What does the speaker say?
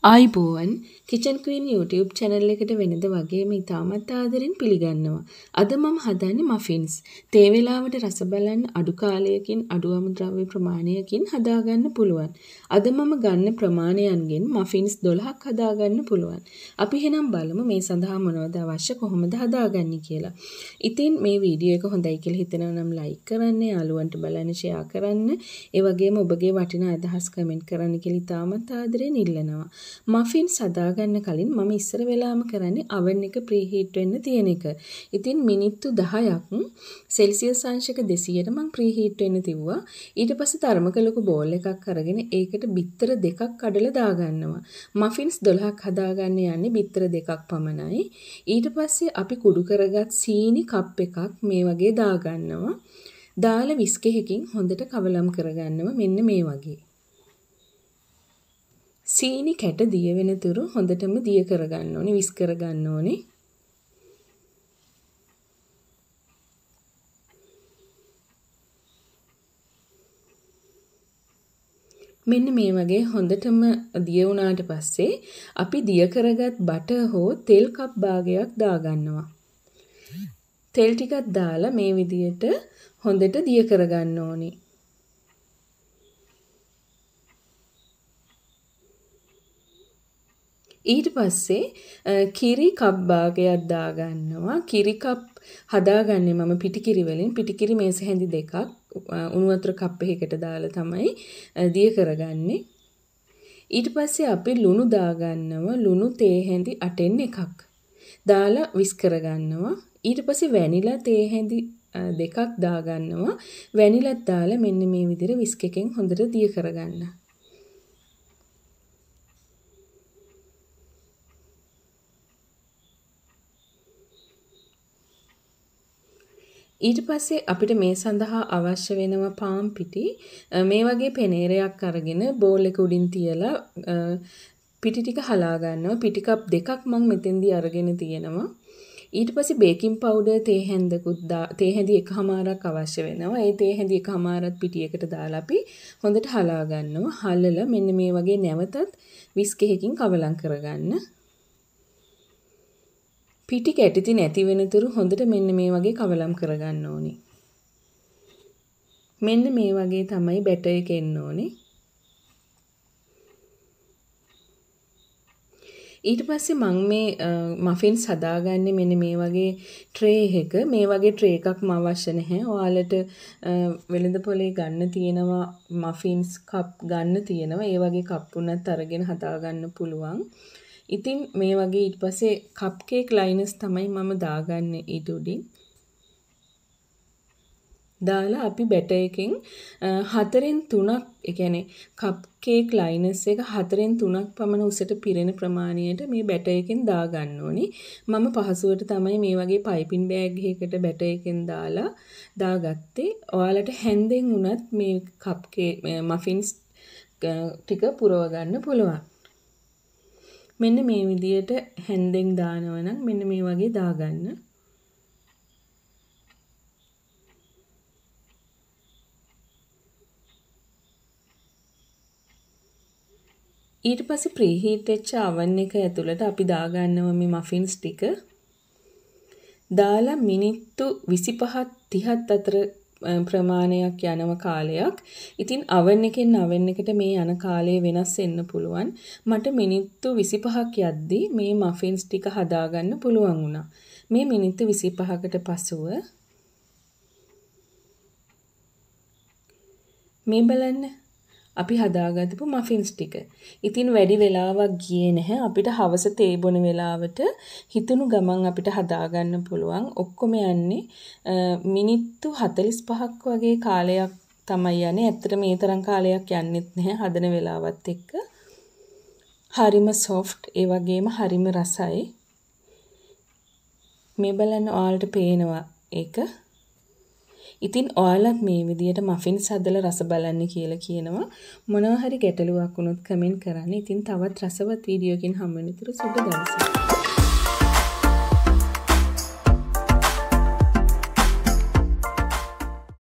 ආයිබෝවන් kitchen queen YouTube channel එකට වෙනද වගේම ඉතාමත් ආදරෙන් පිළිගන්නවා. අද මම හදන්නේ මෆින්ස්. තේ වේලාවට රස බලන්න අඩු කාලයකින් අඩු අමුද්‍රව්‍ය ප්‍රමාණයකින් හදාගන්න පුළුවන්. අද මම ගන්න ප්‍රමාණයන්ගෙන් මෆින්ස් 12ක් හදාගන්න පුළුවන්. අපි එහෙනම් බලමු මේ සඳහා මොනවද අවශ්‍ය කොහොමද හදාගන්නේ කියලා. ඉතින් මේ වීඩියෝ එක හොඳයි කියලා හිතනවා නම් like කරන්න, යාළුවන්ට බලන්න share කරන්න, ඒ වගේම ඔබගේ වටිනා අදහස් comment කරන්න කියලා ඉතාමත් ආදරෙන් ඉල්ලනවා. මෆින්ස් හදාගන්න කලින් මම ඉස්සර වෙලාම කරන්නේ oven එක preheat වෙන්න තියෙන එක. ඉතින් මිනිත්තු 10ක් සෙල්සියස් අංශක 200ට මම preheat වෙන්න තිබුවා. ඊට පස්සේ තරමක ලොකු බෝල් එකක් අරගෙන ඒකට බිත්තර දෙකක් කඩලා දාගන්නවා. මෆින්ස් 12ක් හදාගන්න යන්නේ බිත්තර දෙකක් පමණයි. ඊට පස්සේ අපි කුඩු කරගත් සීනි කප් එකක් මේ වගේ දාගන්නවා. දාලා විස්ක් එකකින් හොඳට කවලම් කරගන්නවා මෙන්න මේ වගේ. සීනි කැට දිය වෙනතුරු හොඳටම දිය කරගන්න ඕනේ, විස් කරගන්න ඕනේ. මෙන්න මේ වගේ හොඳටම දිය වුණාට පස්සේ අපි දිය කරගත් බටර් හෝ තෙල් කප් භාගයක් දාගන්නවා. තෙල් ටිකක් දාලා මේ විදියට හොඳට දිය කරගන්න ඕනේ. ඊට පස්සේ කිරි කප් භාගයක් දාගන්නවා. කිරි කප් හදාගන්නේ මම පිටිකිරි වලින්. පිටිකිරි මේස හැඳි දෙකක් උණු වතුර කප් එකකට දාලා තමයි දිය කරගන්නේ. ඊට පස්සේ අපි ලුණු දාගන්නවා. ලුණු තේ හැඳි 8න් එකක් දාලා විස් කරගන්නවා. ඊට පස්සේ වැනිලා තේ හැඳි දෙකක් දාගන්නවා. වැනිලත් දාලා මෙන්න මේ විදිහට විස්ක් එකෙන් හොඳට දිය කරගන්න. ඊට පස්සේ අපිට මේ සඳහා අවශ්‍ය වෙනවා පාන් පිටි. මේ වගේ පෙනේරයක් අරගෙන බෝල් එක උඩින් තියලා පිටි ටික හලා ගන්නවා. පිටි කප් දෙකක් මම මෙතෙන්දී අරගෙන තියෙනවා. ඊට පස්සේ බේකින් පවුඩර් තේ හැඳි එකමාරක් අවශ්‍ය වෙනවා. ඒ තේ හැඳි එකමාරත් පිටියකට දාලා අපි හොඳට හලා ගන්නවා. හලලා මෙන්න මේ වගේ නැවතත් විස්ක් එකකින් කවලම් කරගන්න. පිටි කැටිති නැති වෙනතුරු හොඳට මෙන්න මේ වගේ කවලම් කරගන්න ඕනේ. මෙන්න මේ වගේ තමයි බැටර් එක එන්න ඕනේ. ඊට පස්සේ මම මේ මෆින්ස් හදාගන්නේ මෙන්න මේ වගේ ට්‍රේ එක. මේ වගේ ට්‍රේ එකක්ම අවශ්‍ය නැහැ. ඔයාලට වෙළඳ පොලේ ගන්න තියෙනවා, මෆින්ස් කප් ගන්න තියෙනවා. ඒ වගේ කප් උනත් අරගෙන හදාගන්න පුළුවන්. ඉතින් මේ වගේ ඊට පස්සේ කප් කේක් ලයිනර්ස් තමයි මම දාගන්නේ ඊට උඩින්. දාලා අපි බැටර් එකෙන් 4න් 3ක්, ඒ කියන්නේ කප් කේක් ලයිනර්ස් එක 4න් 3ක් පමණ උසට පිරෙන ප්‍රමාණයට මේ බැටර් එකෙන් දාගන්න ඕනි. මම පහසුවට තමයි මේ වගේ පයිපින් බෑග් එකකට බැටර් එකෙන් දාගත්තේ. ඔයාලට හැන්දෙන් උනත් මේ කප් කේක් මෆින්ස් ටික පුරව ගන්න පුළුවන්. මෙන්න මේ විදියට හැන්දෙන් දානවා නම් මෙන්න මේ වගේ දාගන්න. ඊට පස්සේ ප්‍රීහීට් වෙච්ච oven එක ඇතුළට අපි දාගන්නවා මේ මෆින්ස් ටික. දාලා මිනිත්තු 25ත් 30ත් අතර ප්‍රමාණයක් යනව කාලයක්. ඉතින් oven එකෙන් oven එකට මේ යන කාලය වෙනස් වෙන්න පුළුවන්. මට මිනිත්තු 25ක් යද්දී මේ මෆින්ස් ටික හදාගන්න පුළුවන් වුණා. මේ මිනිත්තු 25කට පසුව මේ බලන්න අපි හදාගත්තපු මෆින්ස් ටික. ඉතින් වැඩි වෙලාවක් ගියේ නැහැ. අපිට හවස තේ බොන වෙලාවට හිතුණු ගමන් අපිට හදාගන්න පුළුවන්. ඔක්කොම යන්නේ මිනිත්තු 45ක් වගේ කාලයක් තමයි යන්නේ. ඇත්තට මේ තරම් කාලයක් යන්නෙත් නැහැ හදන වෙලාවත් එක්ක. හරිම soft, ඒ වගේම හරිම රසයි. මේ බලන්න ඔයාලට පේනවා ඒක. ඉතින් ඔයාලත් මේ විදියට මෆින්ස් හදලා රස බලන්න කියලා කියනවා. මොනවා හරි ගැටලුවක් වුණොත් කමෙන්ට් කරන්න. ඉතින් තවත් රසවත් වීඩියෝකින් හම්බ වෙනතුරු සුබ දවසක්.